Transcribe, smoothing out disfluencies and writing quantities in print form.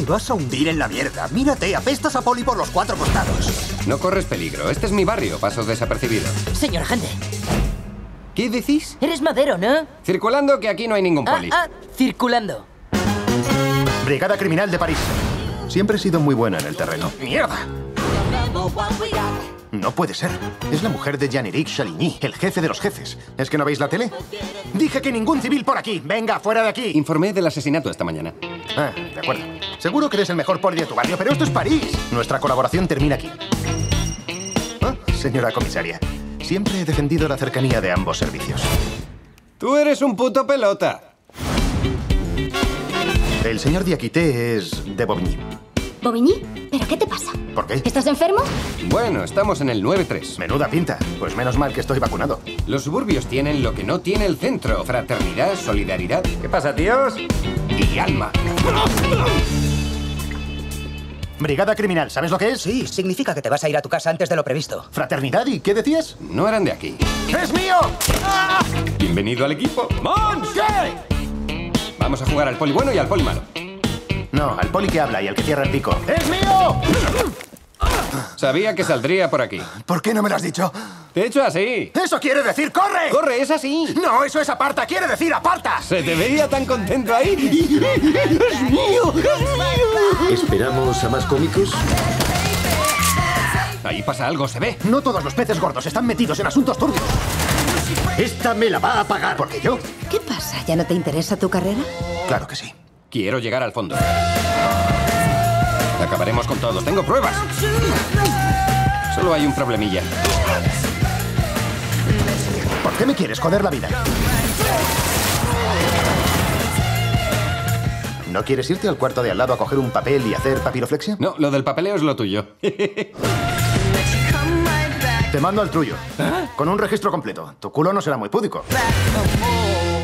vas a hundir en la mierda. Mírate, apestas a poli por los 4 costados. No corres peligro. Este es mi barrio. Paso desapercibido. Señor agente, ¿Qué decís? eres Madero, ¿no? Circulando que aquí no hay ningún poli. Circulando. Brigada Criminal de París. Siempre he sido muy buena en el terreno. ¡Mierda! No puede ser. Es la mujer de Jean-Éric Chaligny, el jefe de los jefes. ¿Es que no veis la tele? Dije que ningún civil por aquí. Venga, fuera de aquí. Informé del asesinato esta mañana. Ah, de acuerdo. Seguro que eres el mejor poli de tu barrio, pero esto es París. Nuestra colaboración termina aquí. Ah, señora comisaria, siempre he defendido la cercanía de ambos servicios. Tú eres un puto pelota. El señor Diakité es de Bobigny. ¿Bobigny? ¿Pero qué te pasa? ¿Por qué? ¿Estás enfermo? Bueno, estamos en el 9-3. Menuda pinta. Pues menos mal que estoy vacunado. Los suburbios tienen lo que no tiene el centro. Fraternidad, solidaridad ¿Qué pasa, tíos? y alma. Brigada Criminal, ¿sabes lo que es? Sí, significa que te vas a ir a tu casa antes de lo previsto. ¿Fraternidad? ¿Y qué decías? No eran de aquí. ¡Es mío! ¡Ah! Bienvenido al equipo. ¡Mons! ¿Qué? Vamos a jugar al poli bueno y al poli malo. No, al poli que habla y al que cierra el pico. ¡Es mío! Sabía que saldría por aquí. ¿Por qué no me lo has dicho? Te he hecho así. ¡Eso quiere decir corre! ¡Corre, es así! No, eso es aparta, quiere decir aparta. Se te veía tan contento ahí. ¡Es mío! ¡Es mío! ¿Esperamos a más cómicos? Ahí pasa algo, se ve. No todos los peces gordos están metidos en asuntos turbios. Esta me la va a pagar. ¿Por qué yo? ¿Qué pasa? ¿Ya no te interesa tu carrera? Claro que sí. Quiero llegar al fondo. Acabaremos con todos. Tengo pruebas. Solo hay un problemilla. ¿Por qué me quieres joder la vida? ¿No quieres irte al cuarto de al lado a coger un papel y hacer papiroflexia? No, lo del papeleo es lo tuyo. Te mando al tuyo. Con un registro completo. Tu culo no será muy púdico.